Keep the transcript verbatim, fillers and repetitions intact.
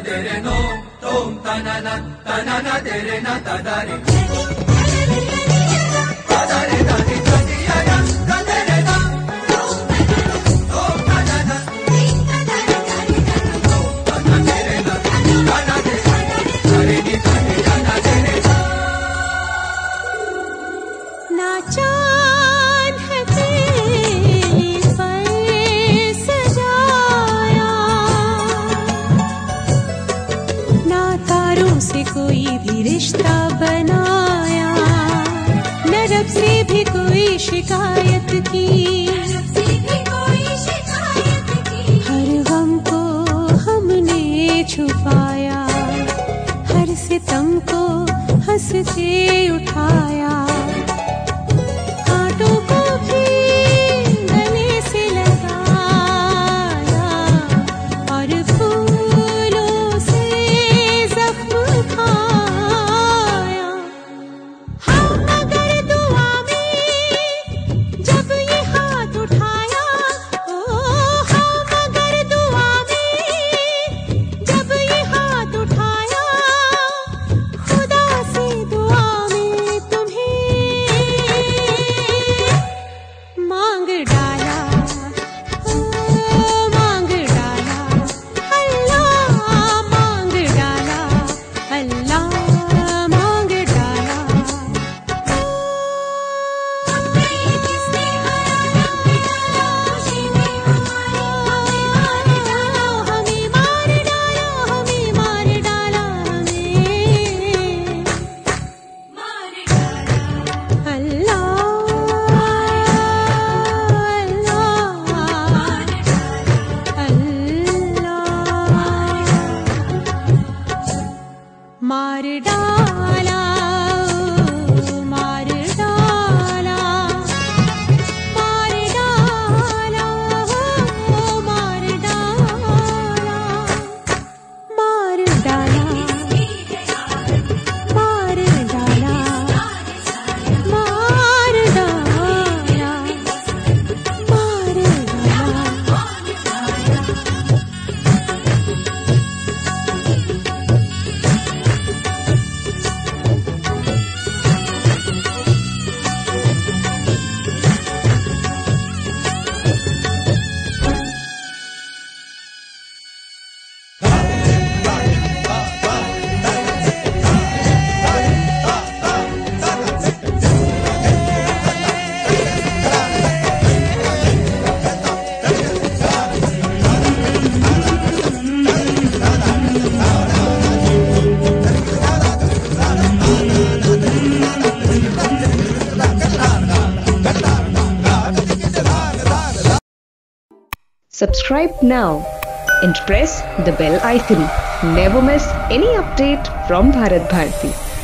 तेरे नो तोम तनना तनना तेरे ना तदारे तदारे दादी दादी आया तेरे ना तोम तनना तनना तेरे ना तनना तेरे नी ताने जाना तेरे ना चांद है तेरे पर सजाया, ना तारों से कोई भी रिश्ता बनाया, न रब से भी कोई शिकायत की, हर गम को हमने छुपाया, हर सितम को हंस के उठाया, कांटों को भी गले से लगाया और फूलों से जख्म खाया। हाँ मगर दुआ में जब ये हाथ उठाया, ओ हाँ मगर दुआ में जब ये हाथ उठाया, खुदा से दुआ में तुम्हें मांग डाला, ओ मांग डाला, अल्लाह मांग डाला, अल्लाह मांग डाला। किसने हमें मार डाला, हमें मार डाला, हमें अल्लाह मार डाला, मार डाला, मार डाला, मार डाला, मार डाला, मार डाला, मार डाला, मार Subscribe now and press the bell icon. Never miss any update from Bharat Bharti.